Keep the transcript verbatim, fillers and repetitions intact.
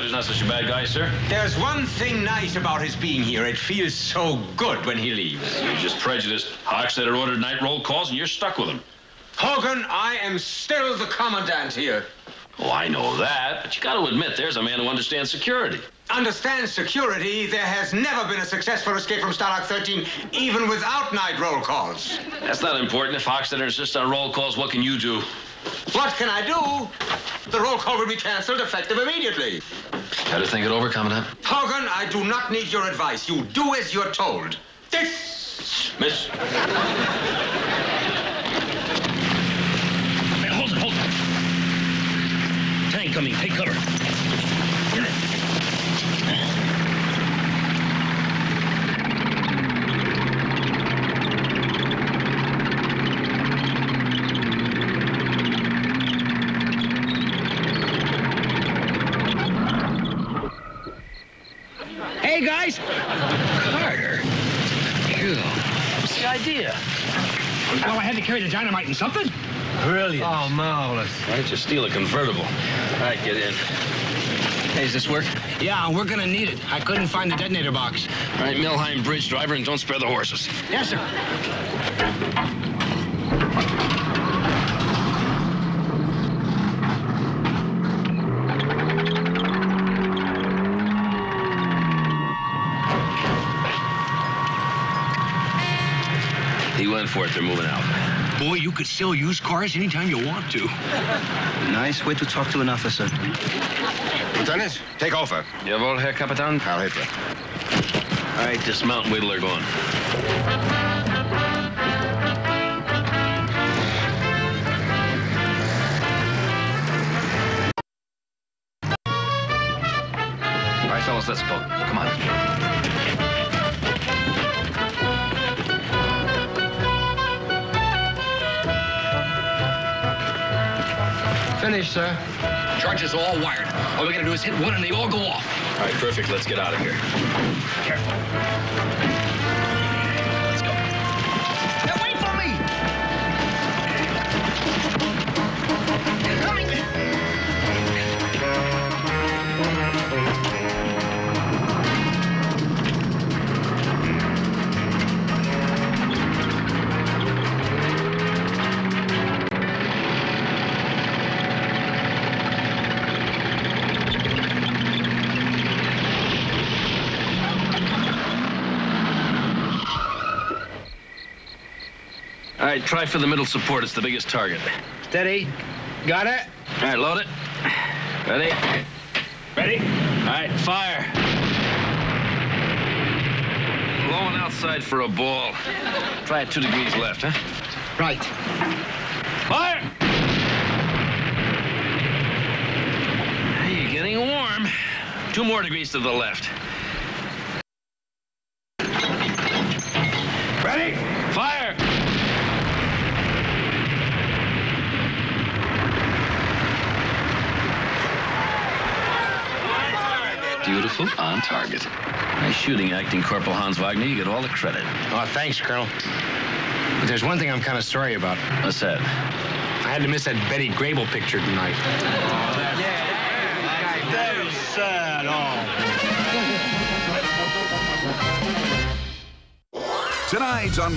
Roger's not such a bad guy, sir. There's one thing nice about his being here. It feels so good when he leaves. You're just prejudiced. Hochstetter ordered night roll calls, and you're stuck with him. Hogan, I am still the commandant here. Oh, I know that, but you got to admit there's a man who understands security. Understands security? There has never been a successful escape from Stalag thirteen, even without night roll calls. That's not important. If Hochstetter insists on roll calls, what can you do? What can I do? The roll call will be canceled effective immediately. Got to think it over, Commandant. Hogan, I do not need your advice. You do as you're told. This, miss. Man, hold it, hold it. Tank coming. Take cover. Get it. Hey, guys. Carter. Phew. What's the idea? Well, I had to carry the dynamite and something. Brilliant. Oh, marvelous. Why don't you steal a convertible? All right, get in. Hey, does this work? Yeah, we're gonna need it. I couldn't find the detonator box. All right, Milheim Bridge driver, and don't spare the horses. Yes, sir. He went for it. They're moving out. Boy, you could sell used cars anytime you want to. Nice way to talk to an officer. Lieutenant, take over. Jawohl, Herr Kapitän. Karl Hitler. All right, dismount and wait till they're gone. All right, fellas, let's go. Come on. Finished, sir. Charges are all wired. All we gotta do is hit one and they all go off. All right, perfect. Let's get out of here. Careful. Let's go. Hey, wait for me! They're coming! All right, try for the middle support. It's the biggest target. Steady. Got it? All right, load it. Ready? Ready? All right, fire. Low and outside for a ball. Try it two degrees left, huh? Right. Fire! Hey, you're getting warm. Two more degrees to the left. Ready? Fire! Beautiful, on target. Nice shooting, acting Corporal Hans Wagner. You get all the credit. Oh, thanks, Colonel. But there's one thing I'm kind of sorry about. What's that? I had to miss that Betty Grable picture tonight. Oh, that's... Yeah, that is sad, oh. Tonight on